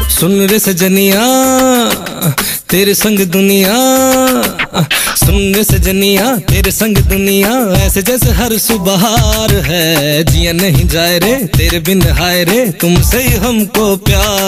सुन रे सजनिया तेरे संग दुनिया, सुन रे सजनिया तेरे संग दुनिया, ऐसे जैसे हर सुबह है, जिया नहीं जाए रे तेरे बिन हाय रे, तुमसे ही हमको प्यार।